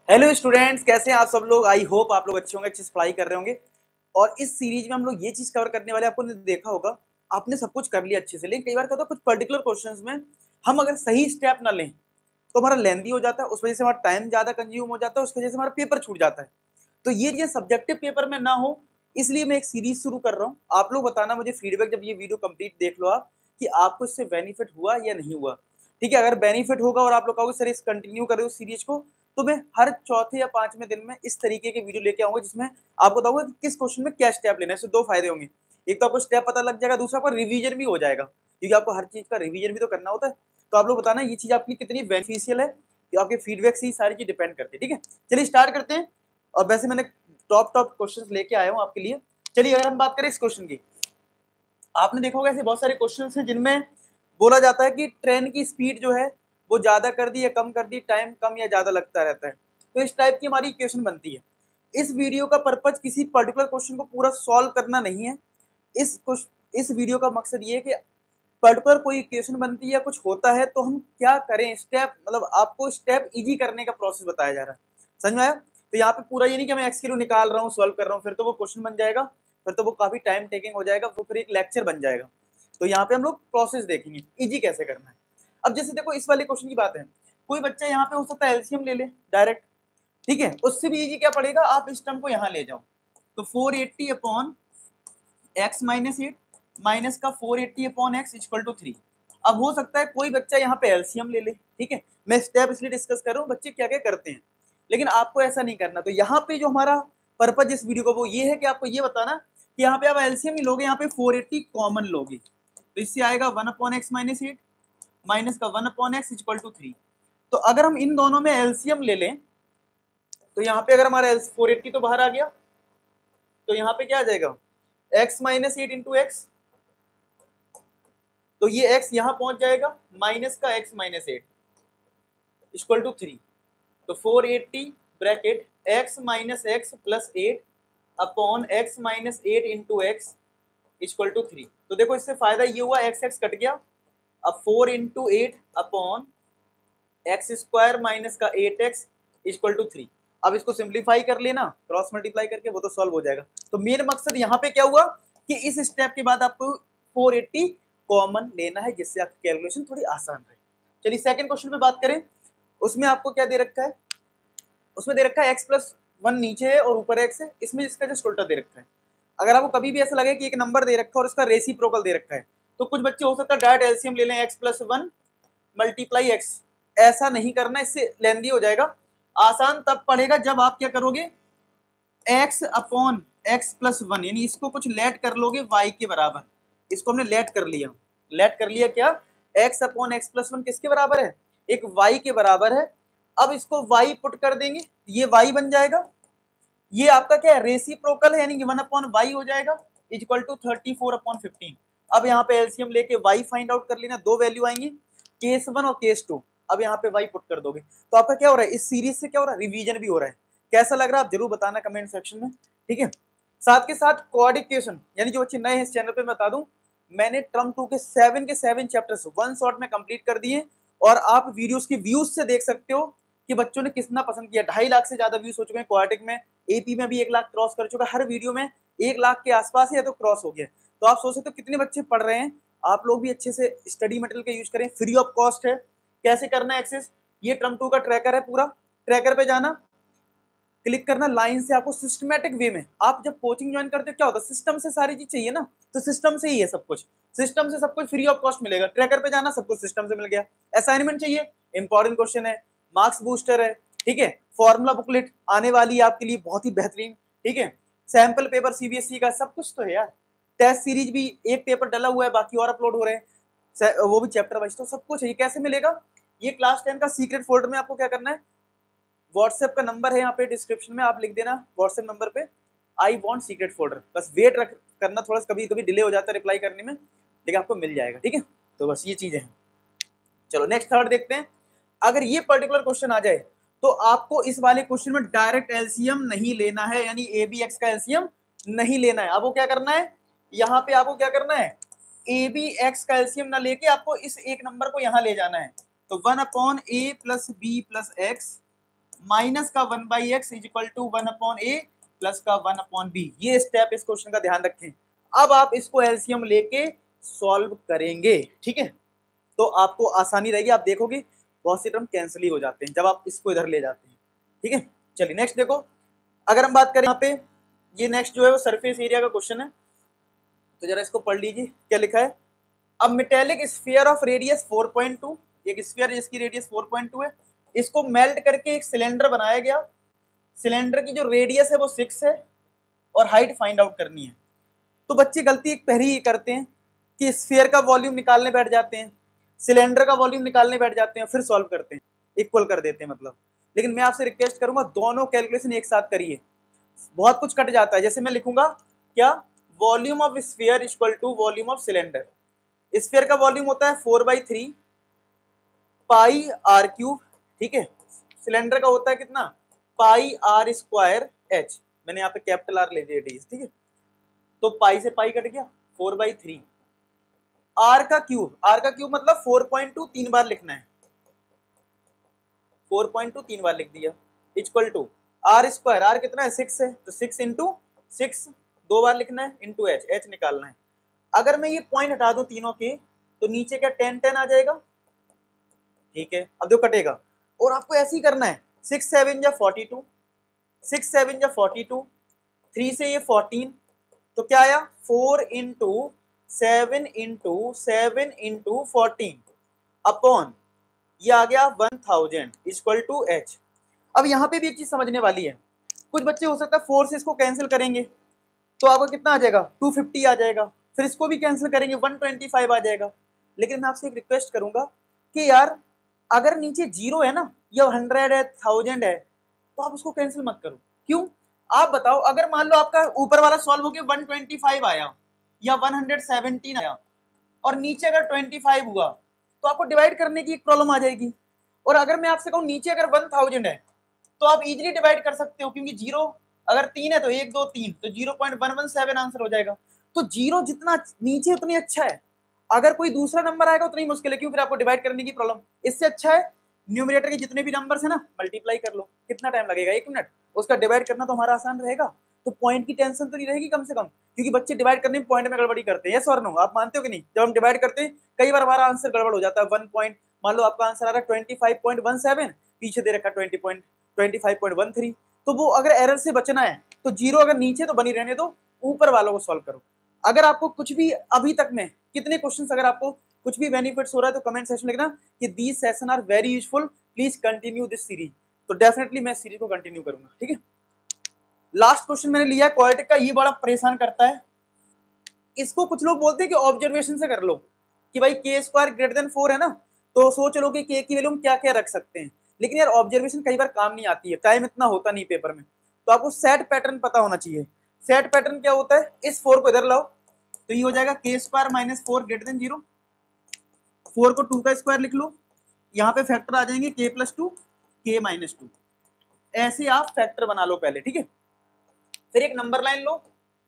Hello students, कैसे हैं आप सब लोग। आई होप आप लोग अच्छे होंगे, अच्छे से पढ़ाई कर रहे होंगे। और इस सीरीज में हम लोग ये चीज कवर करने वाले हैं। आपने देखा होगा, आपने सब कुछ कर लिया अच्छे से, लेकिन कई बार क्या होता है, कुछ पर्टिकुलर क्वेश्चंस में हम अगर सही स्टेप ना लें तो हमारा लेंदी हो जाता है, उस वजह से हमारा टाइम ज्यादा कंज्यूम हो जाता है, उसकी वजह से हमारा पेपर छूट जाता है। तो ये सब्जेक्टिव पेपर में ना हो, इसलिए मैं एक सीरीज शुरू कर रहा हूँ। आप लोग बताना मुझे फीडबैक, जब ये वीडियो कंप्लीट देख लो आप, कि आपको इससे बेनिफिट हुआ या नहीं हुआ। ठीक है, अगर बेनिफिट होगा और आप लोग कहोगे सर इस कंटिन्यू करो उस सीरीज को, तो मैं हर चौथे या पांचवें दिन में इस तरीके के वीडियो लेके आऊंगा, जिसमें आपको बताऊंगा कि किस क्वेश्चन में क्या स्टेप लेना है। इससे दो फायदे होंगे, एक तो आपको स्टेप पता लग जाएगा, दूसरा आपका रिवीजन भी हो जाएगा, क्योंकि आपको हर चीज का रिवीजन भी तो करना होता है। तो आप लोग बताना ये चीज आपकी कितनी बेनिफिशियल है, कि आपके फीडबैक से ही सारी चीज डिपेंड करती है। ठीक है, चलिए स्टार्ट करते हैं। और वैसे मैंने टॉप क्वेश्चंस लेके आया हूं आपके लिए। चलिए अगर हम बात करें इस क्वेश्चन की, आपने देखा होगा ऐसे बहुत सारे क्वेश्चंस हैं जिनमें बोला जाता है कि ट्रेन की स्पीड जो है वो ज्यादा कर दी या कम कर दी, टाइम कम या ज्यादा लगता रहता है। तो इस टाइप की हमारी इक्वेशन बनती है। इस वीडियो का पर्पज किसी पर्टिकुलर क्वेश्चन को पूरा सॉल्व करना नहीं है। इस वीडियो का मकसद ये है कि पर्टिकुलर कोई इक्वेशन बनती है या कुछ होता है तो हम क्या करें, स्टेप मतलब आपको स्टेप इजी करने का प्रोसेस बताया जा रहा है। समझ में आया? तो यहाँ पे पूरा ये नहीं कि मैं एक्स किलो निकाल रहा हूँ, सॉल्व कर रहा हूँ, फिर तो वो क्वेश्चन बन जाएगा, फिर तो वो काफी टाइम टेकिंग हो जाएगा, वो फिर एक लेक्चर बन जाएगा। तो यहाँ पे हम लोग प्रोसेस देखेंगे इजी कैसे करना है। अब जैसे देखो इस वाले क्वेश्चन की बात है, कोई बच्चा यहाँ पे हो सकता है एलसीएम ले ले डायरेक्ट। ठीक है, उससे भी इजी क्या पड़ेगा, आप इस टर्म को यहाँ ले जाओ। तो 480 upon x minus eight minus का 480 अपॉन एक्स इक्वल टू 3। अब हो सकता है कोई बच्चा यहाँ पे एलसीएम ले ले। ठीक है, मैं स्टेप इसलिए डिस्कस कर रहा हूँ बच्चे क्या क्या करते हैं, लेकिन आपको ऐसा नहीं करना। तो यहाँ पे जो हमारा पर्पज इस वीडियो का वो ये है कि आपको ये बताना कि यहाँ पे आप एलसीएम ही लोगे, यहाँ पे 480 कॉमन लोगे, तो इससे आएगा 1 upon x minus eight minus का 1 अपॉन एक्स इक्वल टू 3। तो अगर हम इन दोनों में एलसीएम ले लें तो यहाँ पे अगर हमारा 480 तो बाहर आ गया, तो यहाँ पे क्या आ जाएगा, x minus eight into x, तो ये x यहां पहुंच जाएगा, माइनस का x minus eight equal to 3। तो 480 bracket x minus x plus eight upon x minus eight into x equal to 3। तो देखो इससे फायदा ये हुआ, एक्स एक्स कट गया, अब 4 into eight upon x square minus का 8x इक्वल टू 3। अब इसको सिंप्लीफाई कर लेना, क्रॉस मल्टीप्लाई करके, वो तो सॉल्व हो जाएगा। तो मेन मकसद यहाँ पे क्या हुआ कि इस स्टेप के बाद आपको 480 कॉमन लेना है, जिससे आपकी कैलकुलेशन थोड़ी आसान रहे। चलिए सेकंड क्वेश्चन पे बात करें, उसमें आपको क्या दे रखा है, उसमें दे रखा है एक्स प्लस वन नीचे है और ऊपर एक्स है, इसमें इसका जस्ट उल्टा दे रखा है। अगर आपको कभी भी ऐसा लगे कि एक नंबर दे रखा है और इसका रेसिप्रोकल दे रखा है, तो कुछ बच्चे हो सकता है डायरेक्ट एलसीएम ले लें, x plus one multiply x. ऐसा नहीं करना, इससे लेंदी हो जाएगा। आसान तब पड़ेगा जब आप क्या करोगे, x upon x plus one, यानी इसको कुछ लेट कर लोगे वाई के बराबर। इसको हमने लेट कर लिया, लेट कर लिया क्या, x upon x plus one किसके बराबर है, एक वाई के बराबर है। अब इसको वाई पुट कर देंगे, ये वाई बन जाएगा। ये आपका क्या है, रेसिप्रोकल है, यानी कि 1 अपॉन वाई हो जाएगा इक्वल टू 34 अपॉन 15। अब यहाँ पे एलसीएम लेके वाई फाइंड आउट कर लेना, दो वैल्यू आएंगी, केस वन और केस टू। अब यहाँ पे वाई पुट कर दोगे, तो आपका क्या हो रहा है, इस सीरीज से क्या हो रहा है, रिवीजन भी हो रहा है। कैसा लग रहा है आप जरूर बताना कमेंट सेक्शन में। ठीक है, साथ के साथ कोऑर्डिनेशन, यानी जो बच्चे नए हैं इस चैनल पे बता दूं, मैंने टर्म टू के 7 चैप्टर्स वन शॉट में कंप्लीट कर दिए। और आप वीडियोस की व्यूज से देख सकते हो कि बच्चों ने कितना पसंद किया। 2.5 लाख से ज्यादा व्यूज हो चुके हैं क्वाड्रिक में, एपी में भी 1 लाख क्रॉस कर चुका है, हर वीडियो में 1 लाख के आसपास है तो क्रॉस हो गया। तो आप सोच सकते हो कितने बच्चे पढ़ रहे हैं। आप लोग भी अच्छे से स्टडी मटेरियल का यूज करें, फ्री ऑफ कॉस्ट है। कैसे करना है एक्सेस, ये टर्म टू का ट्रैकर है, पूरा ट्रैकर पे जाना, क्लिक करना, लाइन से आपको सिस्टमेटिक वे में, आप जब कोचिंग ज्वाइन करते हो क्या होता है, सिस्टम से सारी चीज चाहिए ना, तो सिस्टम से ही है सब कुछ, सिस्टम से सब कुछ फ्री ऑफ कॉस्ट मिलेगा। ट्रैकर पे जाना, सब कुछ सिस्टम से मिल गया। असाइनमेंट चाहिए, इंपॉर्टेंट क्वेश्चन है, मार्क्स बूस्टर है, ठीक है, फॉर्मूला बुकलेट आने वाली है आपके लिए बहुत ही बेहतरीन, ठीक है, सैंपल पेपर सीबीएसई का, सब कुछ तो है यार। टेस्ट सीरीज भी एक पेपर डला हुआ है, बाकी और अपलोड हो रहे हैं, वो भी चैप्टर वाइज, तो सब कुछ है। ये कैसे मिलेगा, ये क्लास 10 का सीक्रेट फोल्डर में आपको क्या करना है, व्हाट्सएप का नंबर है यहाँ पे डिस्क्रिप्शन में, आप लिख देना व्हाट्सएप नंबर पे आई वांट सीक्रेट फोल्डर, बस वेट रख करना, थोड़ा सा कभी कभी डिले हो जाता है रिप्लाई करने में, लेकिन आपको मिल जाएगा। ठीक है, तो बस ये चीजें हैं। चलो नेक्स्ट थर्ड देखते हैं। अगर ये पर्टिकुलर क्वेश्चन आ जाए तो आपको इस वाले क्वेश्चन में डायरेक्ट एलसीएम नहीं लेना है, यानी ए बी एक्स का एलसीएम नहीं लेना है। आपको क्या करना है, यहाँ पे आपको क्या करना है, ए बी एक्स का एलसीएम ना लेके आपको इस एक नंबर को यहाँ ले जाना है। तो 1 upon a plus b plus x minus का 1/x is equal to 1/a plus का 1/b। ये स्टेप इस क्वेश्चन का ध्यान रखें। अब आप इसको एलसीएम लेके सॉल्व करेंगे, ठीक है, तो आपको आसानी रहेगी। आप देखोगे बहुत से टर्म कैंसिल ही हो जाते हैं जब आप इसको इधर ले जाते हैं, ठीक है। चलिए नेक्स्ट देखो, अगर हम बात करें यहाँ पे, ये नेक्स्ट जो है वो सरफेस एरिया का क्वेश्चन है, तो जरा इसको पढ़ लीजिए क्या लिखा है। अब मेटेलिक स्फीयर ऑफ रेडियस 4.2, एक स्फीयर जिसकी रेडियस 4.2 है, इसको मेल्ट करके एक सिलेंडर बनाया गया। सिलेंडर की जो रेडियस है वो 6 है और हाइट फाइंड आउट करनी है। तो बच्चे गलती एक पहली ही करते हैं कि स्फीयर का वॉल्यूम निकालने बैठ जाते हैं, सिलेंडर का वॉल्यूम निकालने बैठ जाते हैं, फिर सॉल्व करते हैं, इक्वल कर देते हैं मतलब। लेकिन मैं आपसे रिक्वेस्ट करूंगा दोनों कैलकुलेशन एक साथ करिए, बहुत कुछ कट जाता है। जैसे मैं लिखूंगा क्या, volume of sphere equal to volume of cylinder. Sphere का वॉल्यूम होता है 4/3 पाई आर क्यूब, ठीक है। सिलेंडर का होता है कितना, पाई आर स्क्वायर एच, मैंने यहाँ पे कैपिटल आर ले दिया डी, ठीक है। तो पाई से पाई कट गया, 4/3 आर का क्यूब, आर का क्यूब मतलब 4.2 तीन बार लिखना है, 4.2 तीन बार लिख दिया, equal to r square, r कितना है 6 है, तो 6 इंटू 6 दो बार लिखना है, इंटू एच, एच निकालना है। अगर मैं ये पॉइंट हटा दूं तीनों के, तो नीचे क्या 10 आ जाएगा, ठीक है। अब जो कटेगा, और आपको ऐसे ही करना है, 6 7 या 42, 6 7 या 42, 3 से ये 14, तो क्या आया 4 इंटू 7 इंटू 7 इंटू 14 अपॉन ये आ गया 1000 इक्वल टू एच। अब यहाँ पे भी एक चीज समझने वाली है, कुछ बच्चे हो सकता है 4 से इसको कैंसिल करेंगे तो आपको कितना आ जाएगा 250 आ जाएगा, फिर इसको भी कैंसिल करेंगे 125 आ जाएगा। लेकिन मैं आपसे एक रिक्वेस्ट करूंगा कि यार अगर नीचे जीरो है ना, या 100 है 1000 है, तो आप उसको कैंसिल मत करो। क्यों, आप बताओ, अगर मान लो आपका ऊपर वाला सॉल्व हो गया 125 आया या 117 आया, और नीचे अगर 25 हुआ, तो आपको डिवाइड करने की एक प्रॉब्लम आ जाएगी। और अगर मैं आपसे कहूँ नीचे अगर 1000 है, तो आप इजीली डिवाइड कर सकते हो, क्योंकि जीरो अगर 3 है तो 1 2 3, तो 0.117 आंसर हो जाएगा। तो जीरो जितना नीचे उतनी अच्छा है, अगर कोई दूसरा नंबर आएगा उतनी मुश्किल है, क्यों, फिर आपको डिवाइड करने की प्रॉब्लम। इससे अच्छा है न्यूमरेटर के जितने भी नंबर्स है ना, मल्टीप्लाई कर लो, कितना टाइम लगेगा 1 मिनट, उसका डिवाइड करना तो हमारा आसान रहेगा, तो पॉइंट की टेंशन तो नहीं रहेगी कम से कम। क्योंकि बच्चे डिवाइड करने में पॉइंट में गड़बड़ी करते हैं, यस और नो, आप मानते हो कि नहीं। जब हम डिवाइड करते हैं कई बार हमारा आंसर गड़बड़ हो जाता है, 1 पॉइंट, मान लो आपका आंसर आ रहा है 25.17, पीछे दे रखा 25.13, तो वो अगर एरर से बचना है तो जीरो अगर नीचे तो बनी रहने दो, ऊपर वालों को सॉल्व करो। अगर आपको कुछ भी अभी तक में कितने क्वेश्चंस, अगर आपको कुछ भी बेनिफिट्स हो रहा है तो कमेंट सेक्शन में लिखना कि these session are very useful, please continue this series. तो डेफिनेटली मैं सीरीज को कंटिन्यू करूंगा, ठीक है। लास्ट क्वेश्चन मैंने लिया क्वाड्रेटिक का, ये बड़ा परेशान करता है। इसको कुछ लोग बोलते हैं कि ऑब्जर्वेशन से कर लो, कि भाई के स्क्वायर ग्रेटर देन 4 है ना, तो सोच लो कि के की वैल्यू हम क्या क्या रख सकते हैं। लेकिन यार ऑब्जर्वेशन कई बार काम नहीं आती है, टाइम इतना होता नहीं पेपर में, तो आपको सेट पैटर्न पता होना चाहिए। सेट पैटर्न क्या होता है, इस 4 को इधर लाओ, तो ये हो जाएगा के स्क्वायर माइनस 4 ग्रेटर देन 0, 4 को 2 का स्क्वायर लिख लो, यहाँ पे फैक्टर आ जाएंगे k प्लस 2 k माइनस 2, ऐसे आप फैक्टर बना लो पहले, ठीक है। फिर एक नंबर लाइन लो,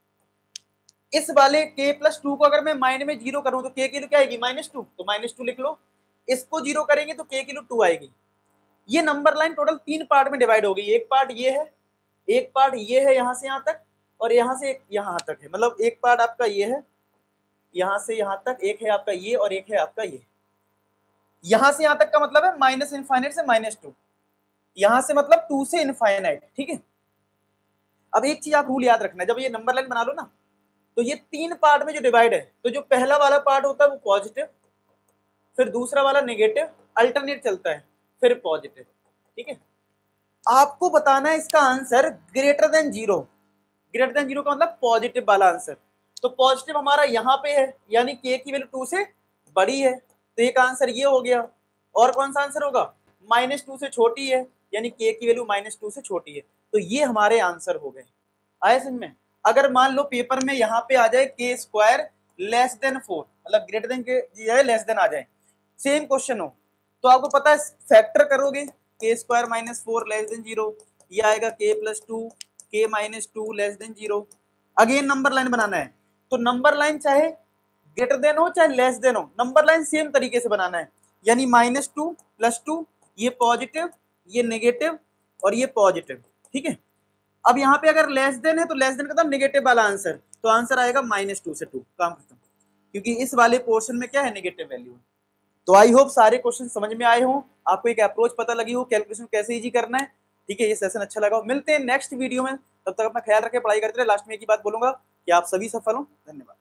इस वाले k प्लस 2 को अगर मैं माइनस में 0 करूं तो k की वैल्यू क्या आएगी -2, तो -2 लिख लो। इसको 0 करेंगे तो k की वैल्यू 2 आएगी। ये नंबर लाइन टोटल 3 पार्ट में डिवाइड हो गई, एक पार्ट ये है, एक पार्ट ये है यहाँ से यहाँ तक, और यहाँ से यहाँ तक है, मतलब एक पार्ट आपका ये है यहाँ से यहाँ तक, एक है आपका ये, और एक है आपका ये। यहाँ से यहाँ तक का मतलब है माइनस इनफाइनाइट से -2, यहाँ से मतलब 2 से इनफाइनाइट, ठीक है। अब एक चीज आप रूल याद रखना, जब ये नंबर लाइन बना लो ना, तो ये 3 पार्ट में जो डिवाइड है, तो जो पहला वाला पार्ट होता है वो पॉजिटिव, फिर दूसरा वाला नेगेटिव, अल्टरनेट चलता है, फिर पॉजिटिव, ठीक है। आपको बताना है इसका answer greater than 0, greater than 0 का मतलब पॉजिटिव वाला आंसर। तो पॉजिटिव हमारा यहाँ पे है, यानी k की वैल्यू 2 से बड़ी है, तो एक आंसर ये हो गया। और कौन सा आंसर होगा, -2 से छोटी है, यानी k की वैल्यू -2 से छोटी है। तो ये हमारे आंसर हो गए, आए समझ में। अगर मान लो पेपर में यहाँ पे आ जाए के स्क्वायर लेस देन 4, मतलब ग्रेटर देन के लेस देन आ जाए, सेम क्वेश्चन हो, तो आपको पता है फैक्टर करोगे के स्क्वायर -4 लेस देन 0, ये आएगा k plus 2 k minus 2 less than 0। Again number line बनाना है, तो नंबर लाइन चाहे ग्रेटर देन हो चाहे लेस देन हो, नंबर लाइन सेम तरीके से बनाना है, यानी -2 + 2, ये पॉजिटिव ये नेगेटिव, और ये पॉजिटिव, ठीक है। अब यहाँ पे अगर लेस देन है तो लेस देन का मतलब नेगेटिव वाला आंसर, तो आंसर आएगा -2 से 2, काम खत्म, क्योंकि इस वाले पोर्शन में क्या है, नेगेटिव वैल्यू है। तो आई होप सारे क्वेश्चन समझ में आए हों, आपको एक अप्रोच पता लगी हो कैलकुलेशन कैसे इजी करना है, ठीक है। ये सेशन अच्छा लगा हो, मिलते हैं नेक्स्ट वीडियो में, तब तक अपना ख्याल रखें, पढ़ाई करते रहे। लास्ट में एक ही बात बोलूंगा कि आप सभी सफल हो। धन्यवाद।